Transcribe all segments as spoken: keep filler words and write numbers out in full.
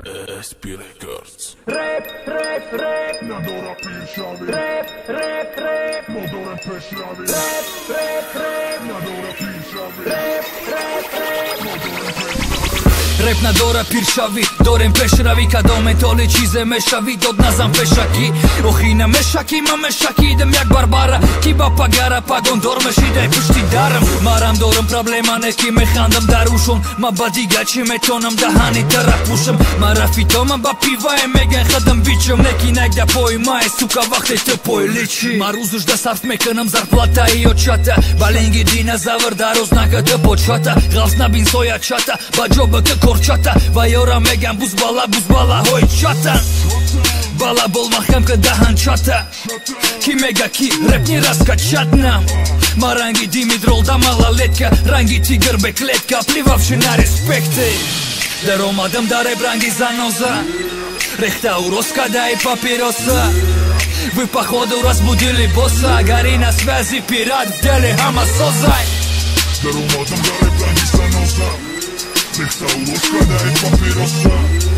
S P Records. Rap, rap, rap, Nadora pirshavi. rap, rap, rap, Modorem peshavi. rap, rap, rap, Nadora pirshavi. rap, rap, rap. Modorem peshavi. Rap na dora pirshavi, dorem peshravi. Ka do me toli qize me shavi, do t'nazam peshaki. Ohina me shaki, ma me shaki, idem jak barbara. Kiba pa gara, pa gondor me shide pushti darëm. Maram dorëm problema ne ki me khandëm darushun. Ma badiga që me tonëm dahani të rapushëm. Mara fitomëm ba piva e me gen khëdëm biqëm. Ne ki nek da poj ma e suka vakte të poj liqi. Maruzush da sarf me kënëm zarplata i o qata. Balengi dina zavër daroz na këtë po qata. Glavs na bin soja qata, ba gjobë të korqata. Vajora me gen buzbala, buzbala hoj qata. Bala bol ma hem këtë dahan qata. Ki mega ki, rep një ras ka qatna. Ma rangi dimit rol da mala letka. Rangi tigër be kletka, plivavshë na respekte. Dhe Roma dëm da rep rangi zanoza. Rehta uroska da i papirosa. Vy pahodu razbudili bossa. Garina svezi pirat vdeli hama sozaj. Dhe Roma dëm da rep rangi zanoza. Rehta uroska da i papirosa.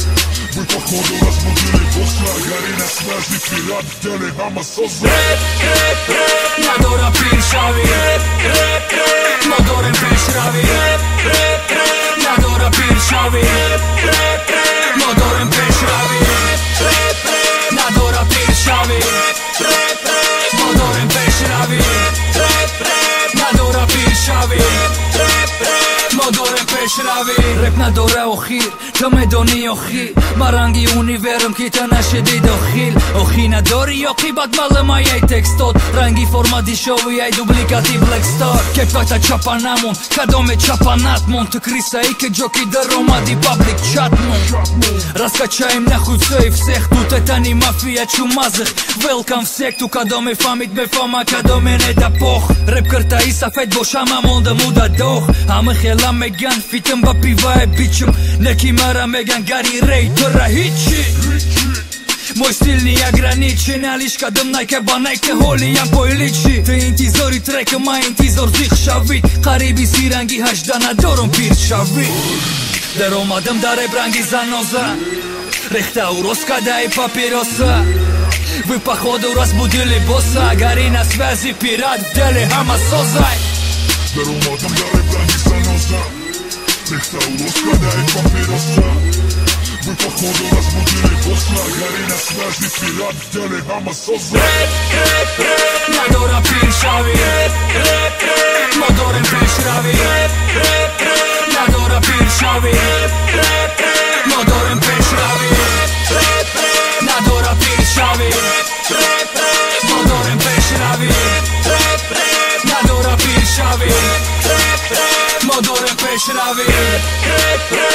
Vy pahodu razbudili bossa. Garina svezi pirat vdeli hama sozaj. Rap, rap, rap, Nadora pirshavi, rap, rap, rap, modorem peshravi. rap, rap, rap, Nadora pirshavi, rap, rap, modorem peshravi. rap, rap, Nadora pirshavi, rap, rap, modorem peshravi. rap, rap, Nadora pirshavi, rap, rap. modorem peshravi. Rep nadora ohir, të me doni ohi. Marangi univerëm kita na shedi do khil. Ohi nadori jo kibat malëma jaj tekstot. Rangi forma di show jaj duplikati black star. Ke pata qapa namun, ka do me qapa nat mun. Të krisa i ke gjoki dë Roma di public chat mun. Raska qajm na hujtëj vseh tu të tani mafia që mazëh. Welcome vsek tu ka do me famit me fama, ka do me ne da poh. Rep kërta isa fejt boshama mondë mu da doh. A më khela me gan fitëm ba piva e biqëm. Ne ki mara me gan gari rej të rahiqi. Moj stil një agraniqi. Në alishka dëm naj ke banaj ke holi jam po i liqi. Të intizori trekë ma intizor zik shavit. Karibi si rangi hashdana dorën pir shavit. Dhe Roma dëm da rep rangi zanoza. Rehta uroska da i papirosa. Vy pahodu razbudili bossa. Garina svezi pirat vdeli hama sozaj. Dhe Roma dëm da rep rangi zanoza. Rehta uroska da i papirosa. Vy pahodu razbudili bossa. Garina svezi pirat vdeli hama sozaj. Rap, rap, rap, Nadora pirshavi, rap, rap, modorem peshravi. rap, rap, rap, Nadora pirshavi, rap, rap, modorem peshravi. rap, rap, Nadora pirshavi, rap, rap, modorem peshravi. rap, rap, Nadora pirshavi, rap, rap, modorem peshravi. rap, rap.